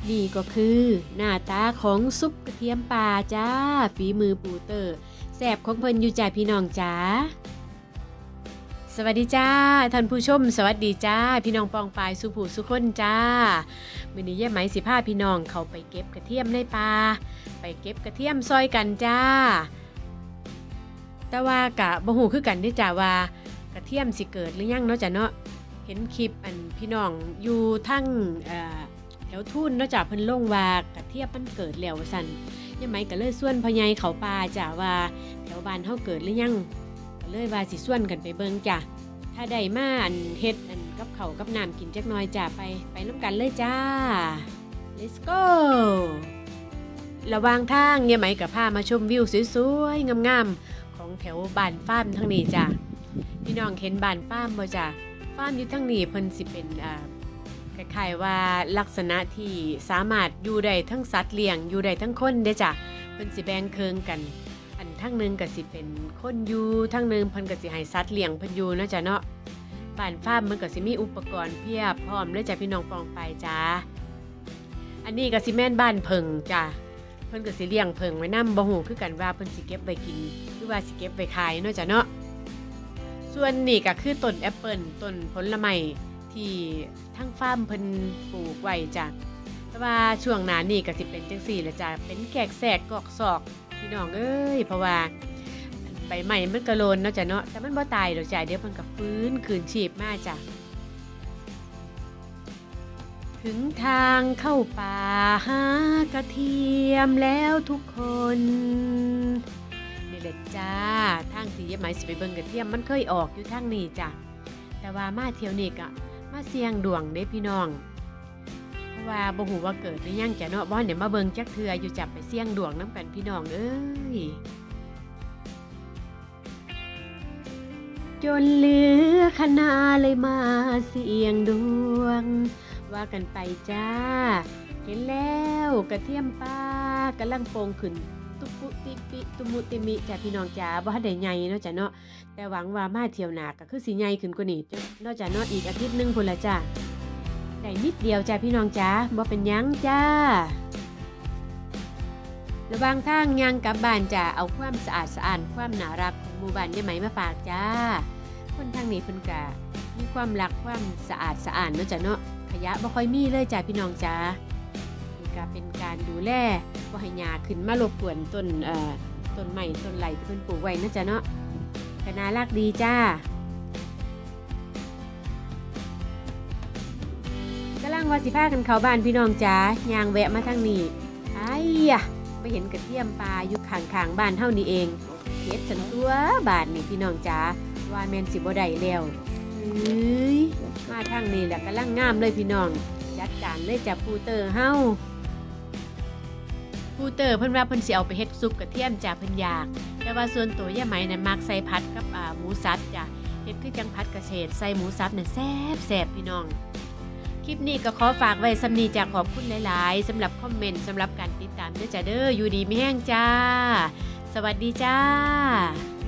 นี่ก็คือหน้าตาของซุปกระเทียมป่าจ้าฝีมือปูเตอร์แซ่บของเพิ่นอยู่จ้าพี่น้องจ้าสวัสดีจ้าท่านผู้ชมสวัสดีจ้าพี่น้องปองปายสุผู้สุคนจ้ามื้อนี้ย่าไหมสิพาพี่น้องเข้าไปเก็บกระเทียมในป่าไปเก็บกระเทียมซอยกันจ้าแต่ว่ากะบ่ฮู้คือกันเด้จ้าว่ากระเทียมสิเกิดหรือยังเนาะจ้ะเนาะเห็นคลิปพี่น้องอยู่ทั้งแถวทุ่นเนาะจ้ะเพิ่นลงว่ากระเทียมมันเกิดแล้วว่าซั่นย่าไหมก็เลยส่วนพ่อใหญ่เขาป่าจ้าว่าแถวบ้านเฮาเกิดหรือยังก็เลยว่าสิส่วนกันไปเบิ่งจ้ะถ้าได้มาเฮ็ดกับข้าวกับน้ำกินจักหน่อยจ้ะไปนำกันเลยจ้า let's go ระหว่างทางย่าไหมก็พามาชมวิวสวยๆงามๆของแถวบ้านฟาร์มทั้งนี้จ้ะพี่น้องเห็นบ้านฟาร์มบ่จ้ะฟาร์มอยู่ทั้งนี้เพิ่นสิเป็นคล้ายๆว่าลักษณะที่สามารถอยู่ได้ทั้งสัตว์เลี้ยงอยู่ได้ทั้งคนเด้จ้ะเพิ่นสิแบ่งเครื่องกันทั้งนึงก็สิเป็นคนอยู่ทั้งนึงเพิ่นก็สิให้สัตว์เลี้ยงเพิ่นอยู่เนาะจ้ะเนาะบ้านฟาร์มมันก็สิมีอุปกรณ์เพียบพร้อมเลยจ้ะพี่น้องปองไปจ้าอันนี้ก็สิแม่นบ้านเพิงจ้ะเพิ่นก็สิเลี้ยงเพิงไว้นำบ่ฮู้คือกันว่าเพิ่นสิเก็บไว้กินหรือว่าสิเก็บไว้ขายเนาะจ้ะเนาะส่วนนี่ก็คือต้นแอปเปิ้ลต้นผลไม้ที่ทั้งฟาร์มเพิ่นปลูกไว้จ้ะแต่ว่าช่วงหน้านี้ก็สิเป็นจังซี่แหละจ้ะเป็นแกกแสกกอกซอกพี่น้องเอ้ยเพราะว่าใบใหม่มันก็โลนเนาะจ้ะเนาะแต่มันบ่ตายดอกจ้ะเดี๋ยวมันก็ฟื้นคืนชีพมาจ้ะถึงทางเข้าป่าหากระเทียมแล้วทุกคนนี่แหละจ้าทางที่ย่าไหมสิไปเบิ่งกระเทียมมันเคยออกอยู่ทางนี้จ้ะแต่ว่ามาเที่ยวนี้ก็มาเสี่ยงดวงเด้พี่น้องเพราะว่าบ่ฮู้ว่าเกิดหรือยังจ้ะเนาะบ่เดี๋ยวมาเบิ่งจักเทื่ออยู่จับไปเสี่ยงดวงนำกันพี่น้องเอ้ยจนเหลือคณะเลยมาเสี่ยงดวงว่ากันไปจ้าเห็นแล้วกระเทียมป่ากำลังโป่งขึ้นตุปุติปิตุมุติมิจ้ะพี่น้องจ้าบ่ทันได้ใหญ่เนาะจ้ะเนาะแต่หวังว่ามาเที่ยวหน้าก็คือสิใหญ่ขึ้นกว่านี้เนาะจ้ะเนาะอีกอาทิตย์นึงพุ่นละจ้าได้นิดเดียวจ้ะพี่น้องจ้าบ่เป็นหยังจ้าระหว่างทางย่างกลับบ้านจ้าเอาความสะอาดสะอ้านความน่ารักของหมู่บ้านย่าไหมมาฝากจ้าคนทางนี้เพิ่นก็มีความรักความสะอาดสะอ้านเนาะจ้ะเนาะขยะบ่ค่อยมีเลยจ้ะพี่น้องจ้านี่ก็เป็นการดูแลบ่ให้หญ้าขึ้นมารบกวนต้นไม้ต้นไหลที่เพิ่นปลูกไว้นะจ้ะเนาะก็น่ารักดีจ้ากำลังว่าสิพากันเข้าบ้านพี่น้องจ้าย่างแวะมาทางนี้อ้ายอะไปเห็นกระเทียมป่าอยู่ข้างๆบ้านเฮานี่เองเฮ็ดสันตัวบ้านนี่พี่น้องจ้าว่าแม่นสิบ่ได้แล้วมาทางนี้แหละกำลังงามเลยพี่น้องจัดการเลยจ้ะปูเตอร์เฮาปูเตอร์เพิ่นว่าเพิ่นสิเอาไปเฮ็ดซุปกระเทียมจ้ะเพิ่นอยากแต่ว่าส่วนตัวย่าไหมน่ะมักใส่ผัดกับหมูสับจ้ะเฮ็ดคือจังผัดกระเฉดใส่หมูสับน่ะแซ่บๆพี่น้องคลิปนี้ก็ขอฝากไว้สำนี้จ้ะขอบคุณหลายๆสำหรับคอมเมนต์สำหรับการติดตามเด้อจ้ะเด้ออยู่ดีมีแห้งจ้าสวัสดีจ้า